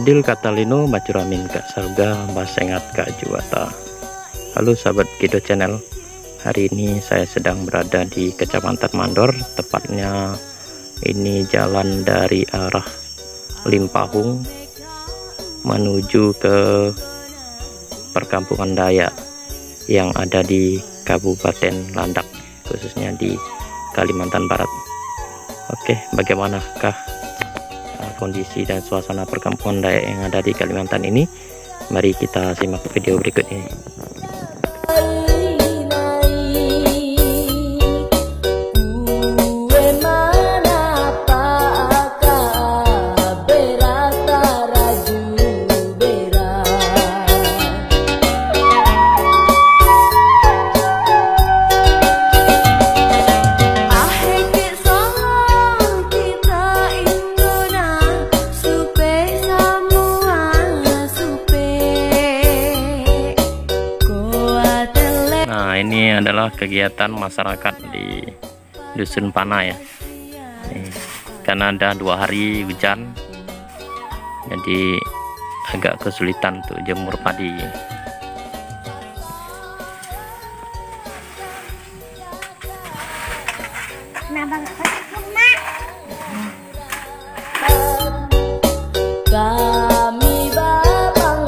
Adil Katalino Bacuramin Kak Sarga Basengat Kak Juwata. Halo sahabat Kido Channel. Hari ini saya sedang berada di Kecamatan Mandor, tepatnya ini jalan dari arah Limpahung menuju ke perkampungan Dayak yang ada di Kabupaten Landak, khususnya di Kalimantan Barat. Oke, bagaimanakah kondisi dan suasana perkampungan Dayak yang ada di Kalimantan ini? Mari kita simak video berikut ini. Ini adalah kegiatan masyarakat di Dusun Panah ya. Karena ada 2 hari hujan, jadi agak kesulitan untuk jemur padi. Kenapa nggak pakai rumah? Kami babang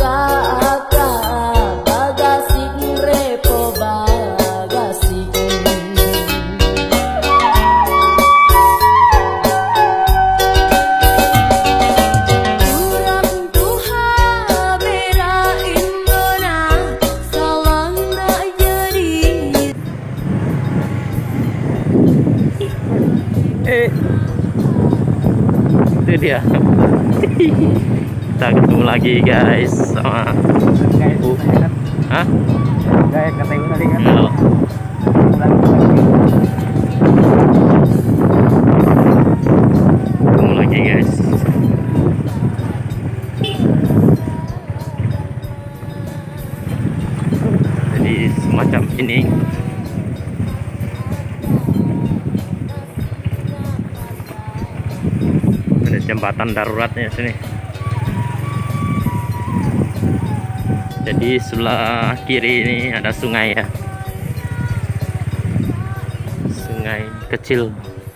kakak bagasik repo bagasik. Kurang Tuhan bera Indona salang nak jadi. Itu dia. Kita ketemu lagi guys sama Kayak kata ibu tadi kan. Oh. Ketemu lagi guys. Jadi semacam ini. Ada jembatan daruratnya sini. Jadi sebelah kiri ini ada sungai ya, sungai kecil.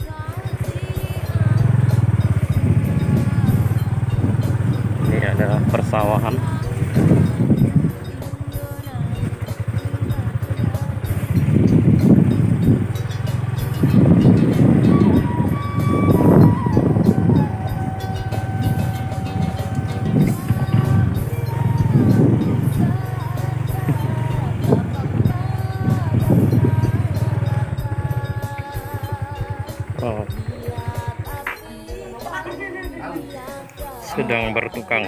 Ini ada persawahan. Oh. Sedang bertukang.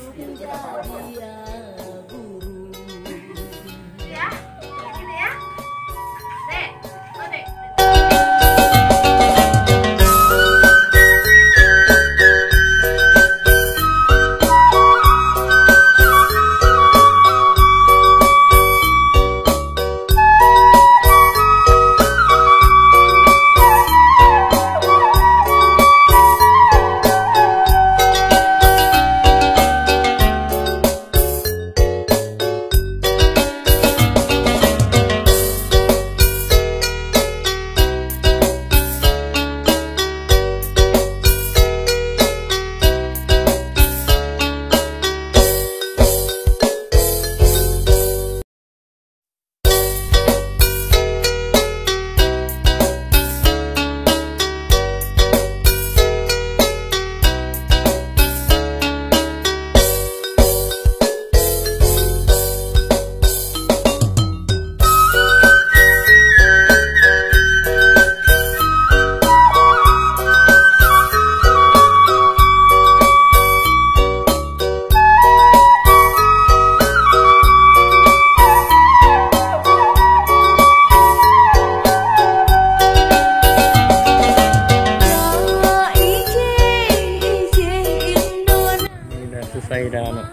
Selesai dah anak.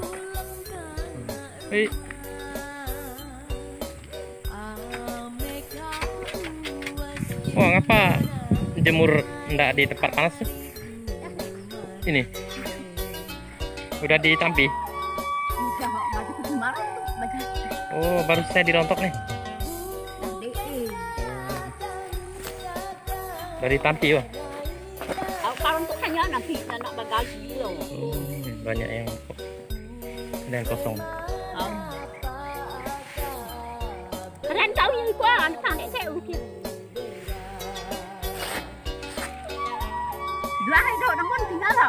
Wah, ngapa jemur ndak di tempat panas sih? Ini Udah ditampi? Udah maju ke kemarin tuh baca. Oh, baru saya dirontok nih. Dari tampi ya. Kalau untuk hanya nanti nak bagasi loh. Banyak yang ada yang kosong. Keren tahu yang gua anak anak saya ukir. Dua hari dong, namun tinggal loh.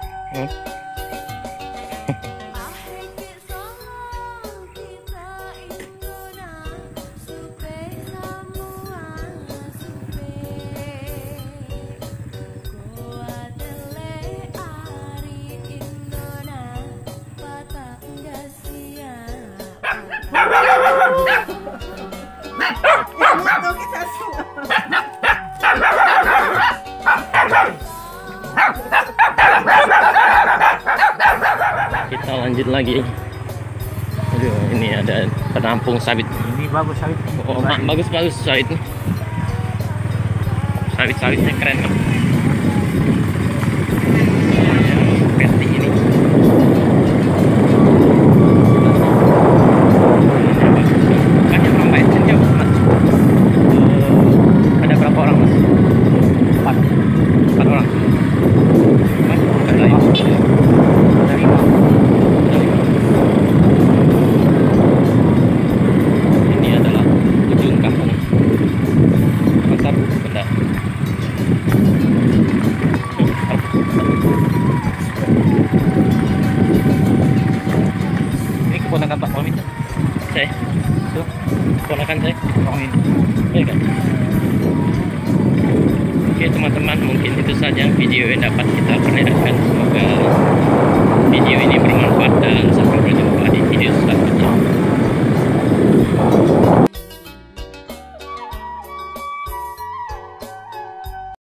Kita lanjut lagi. Aduh, ini ada penampung sawit. Ini bagus sawit. Oh, bagus sawit. Sawitnya keren kan. Seperti ini. Banyak orang baik sejauh, Mas. Ada berapa orang, Mas? 4 orang. Mas, ada lagi. Ada 5. Ini adalah ujung kampung Pasar Benda. Ini keponakan Pak Wamin. Saya. Itu keponakan saya. Wamin. Iya kan? Oke teman-teman, mungkin itu saja video yang dapat kita perlihatkan. Semoga video ini bermanfaat dan sampai berjumpa di video selanjutnya.